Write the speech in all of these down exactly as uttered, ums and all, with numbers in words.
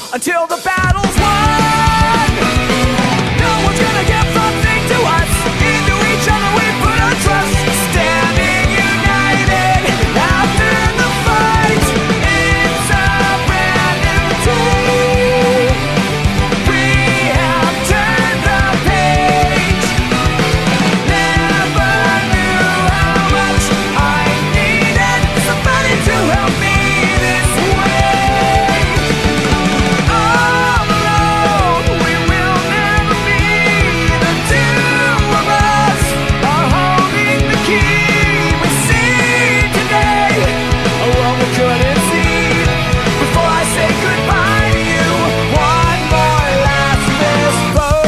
until the battle's won. No one's gonna give something to us. Into each other we put our trust. Standing united after the fight. It's a brand new day. We have turned the page. Never knew how much I needed somebody to help me this way. All alone, we will never be. The two of us are holding the key. We see today a world we couldn't see. Before I say goodbye to you, one more last fist bump.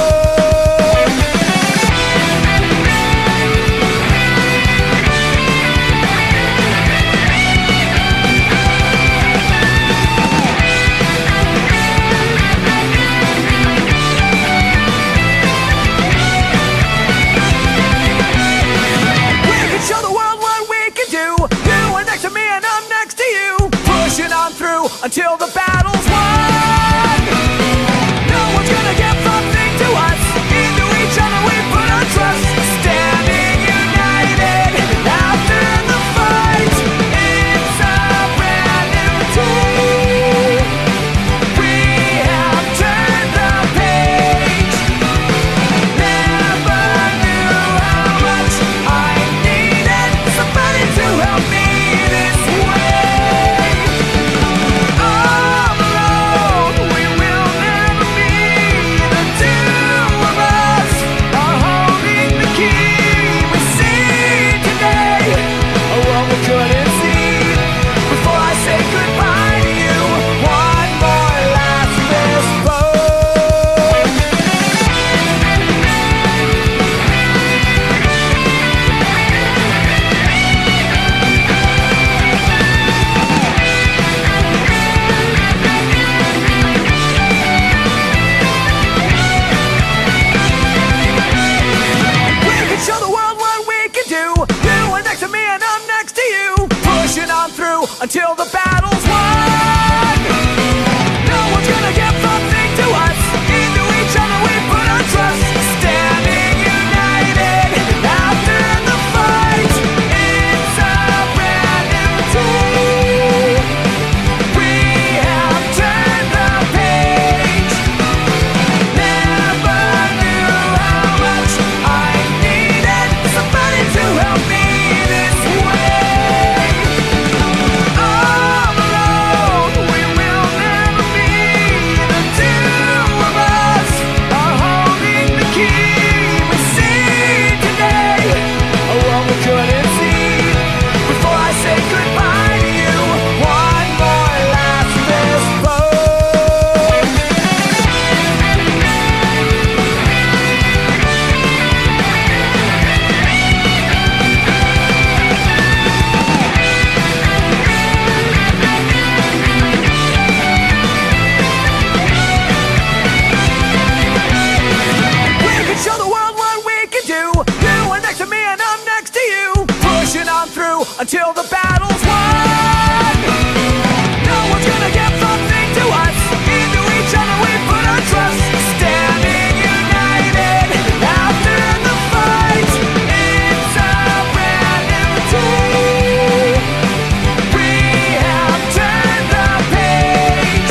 We can show the world what we can do. You are next to me and I'm next to you. Pushing on through until the battle's won. No one's gonna give something to us. Into each other we put our trust. Standing united after the fight. It's a brand new day. We have turned the page. Never knew how much I needed somebody to help me this way. All alone, we will never be. The two of us are holding the key. We see today a world we couldn't see. Before I say goodbye to you, one more last fist bump. We can show the world what we can do. You are next to me and I'm next to you. Pushing on through until the battle's won. No one's gonna give something to us. Into each other we put our trust. Standing united after the fight. It's a brand new day. We have turned the page. Never knew how much I needed somebody to help me this way. All alone, we will never be. The two of us are holding the key. We see today a world we couldn't see. Before I say goodbye to you, one more last fist bump. We can show the world what we can do. You are next to me and I'm next to you. Pushing on through until the battle's won. No one's gonna give something to us. Into each other we put our trust. Standing united after the fight. It's a brand new day. We have turned the page.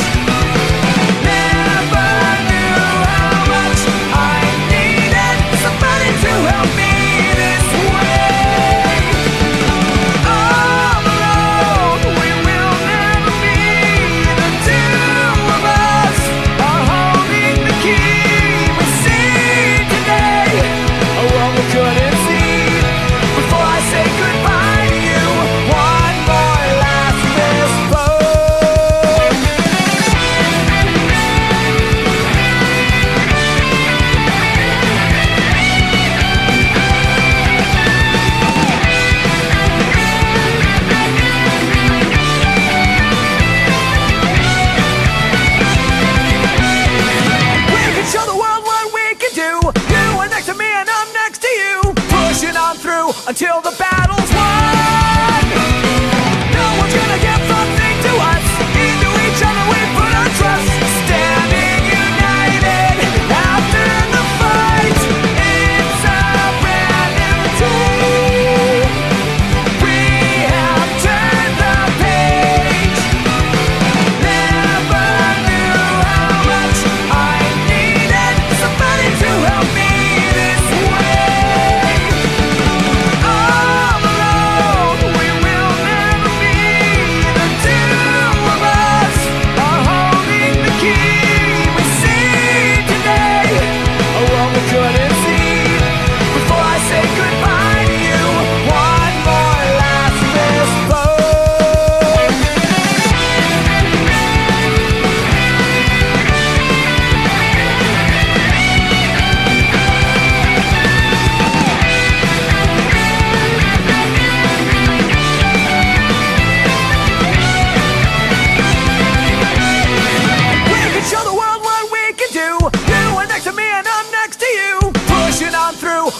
Never knew how much I needed somebody to help me this way. All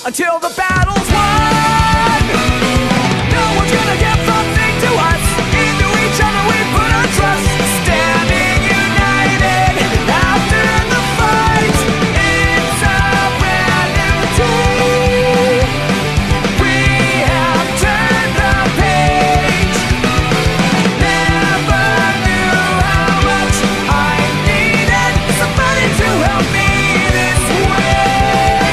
until the battle's won. No one's gonna get something to us. Into each other we put our trust. Standing united after the fight. It's a brand new day. We have turned the page. Never knew how much I needed somebody to help me this way.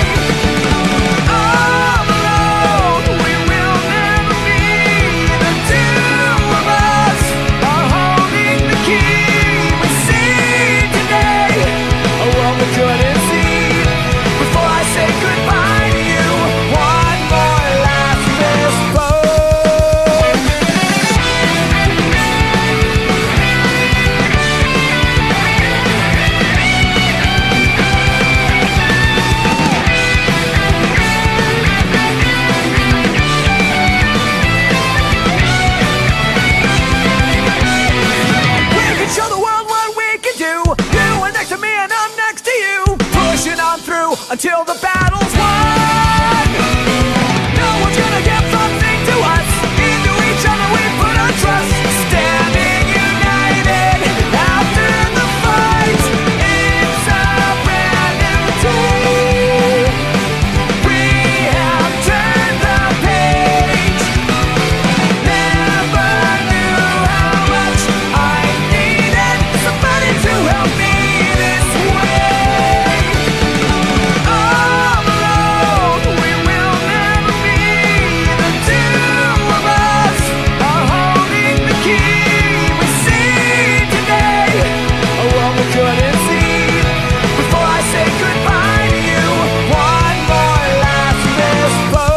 All alone, we will never be. The two of us are holding the key. We see today a world we couldn't see. Before I say goodbye to you, one more last fist bump. We can show the world what we can do. You are next to me and I'm next to you. Pushing on through until the battle's won. No one's gonna get something to us. Into each other we put our trust. Standing united after the fight. It's a brand new day. We have turned the page. Never knew how much I needed somebody to help me this way. All alone, we will never be. The two of us are holding the key. We see today a world we couldn't see. Before I say goodbye to you, one more last fist bump.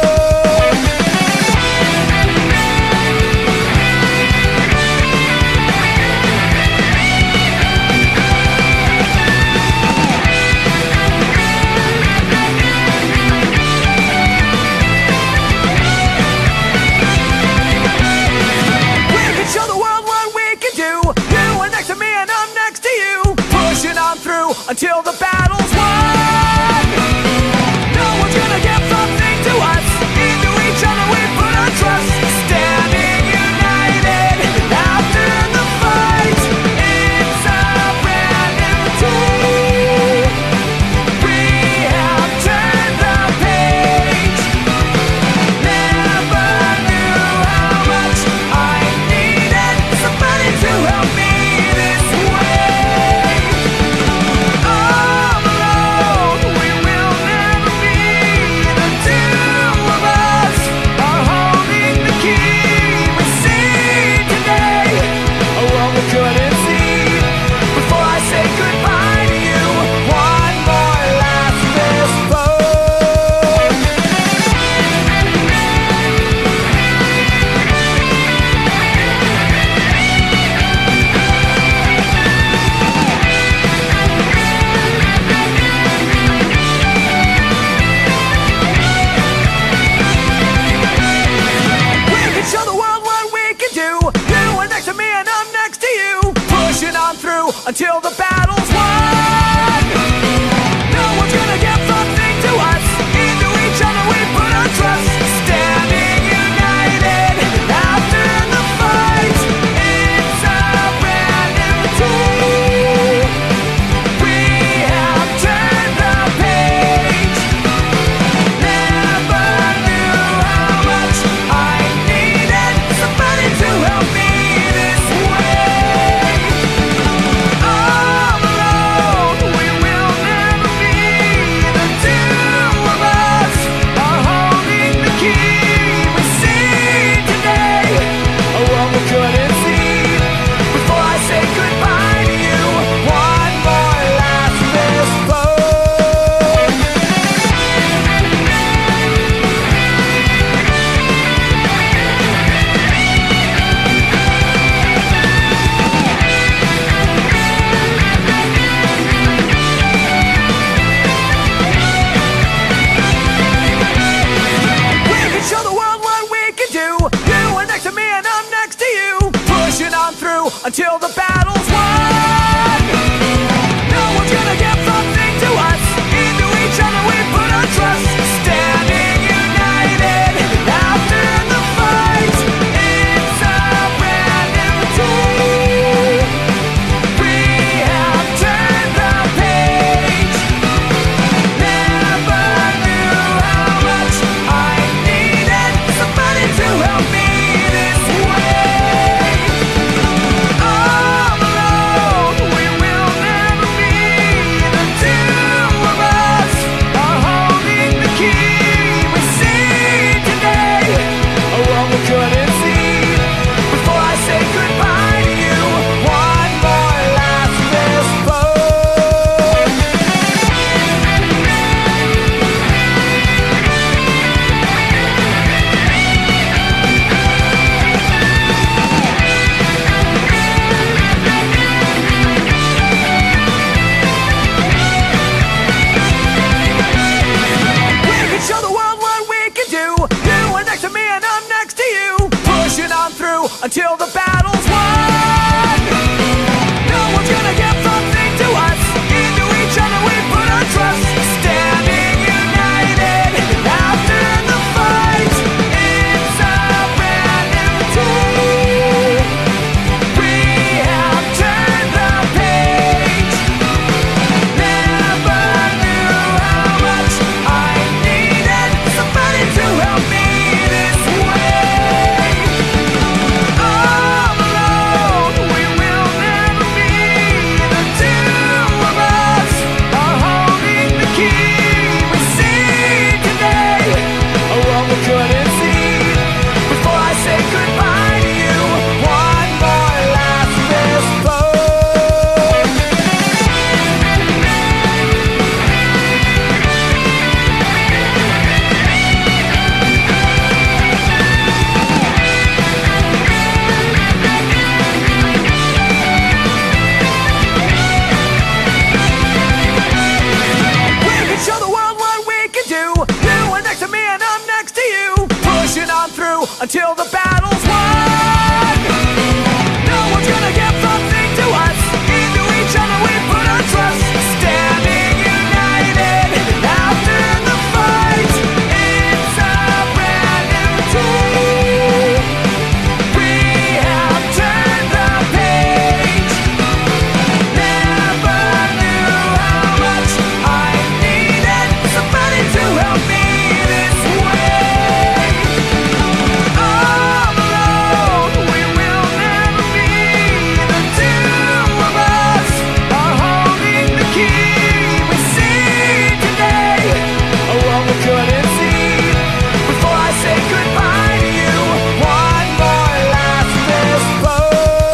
We can show the world what we can do. You are next to me and I'm next to you. Pushing on through until the battle's won. No one's gonna get something to us. Into each other we put our trust. Standing united after the fight. It's a brand new day. We have turned the page. Never knew how much I needed somebody to help me this way. All alone, we will never be. The two of us are holding the key. We see today a world we couldn't see. Before I say goodbye to you, one more last fist bump. We can show the world what we can do. You are next to me and I'm next to you. Pushing on through until the battle's won. No one's gonna get something to us. Into each other we put our trust. Standing united after the fight. It's a brand new day. We have turned the page. Never knew how much I needed somebody to help me this way. All alone, we will never be. The two of us are holding the key. We see today a world we couldn't see. Before I say goodbye to you, one more last fist bump. We can show the world what we can do. You are next to me and I'm next to you. Pushing on through until the battle's won. No one's gonna get something to us. Into each other we put our trust. Stand until the battle's won. No one's gonna get something to us. Into each other we put our trust. Standing united after the fight. It's a brand new day. We have turned the page. Never knew how much I needed somebody to help me this way. All alone, we will never be. The two of us are holding the key. We see today a world we couldn't see. Before I say goodbye to you, one more last fist bump. We can show the world what we can do. You are next to me and I'm next to you. Pushing on through until the battle's won. No one's gonna get something to us. Into each other we put our trust. Standing united after the fight. It's a brand new day. We have turned the page. Never knew how much I needed somebody to help me this way. All alone, we will never be. The two of us are holding the key. We see today a world we couldn't see. Before I say goodbye to you, one more last fist bump.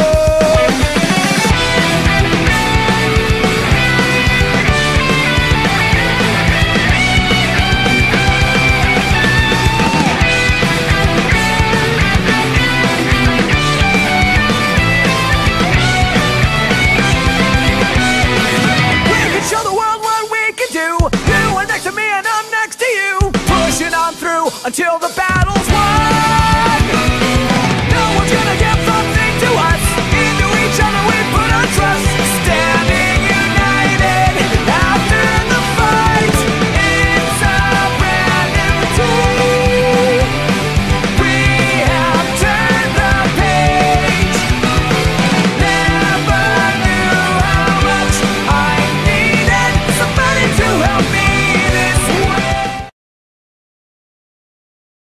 We can show the world what we can do. You are next to me and I'm next to you. Pushing on through until the battle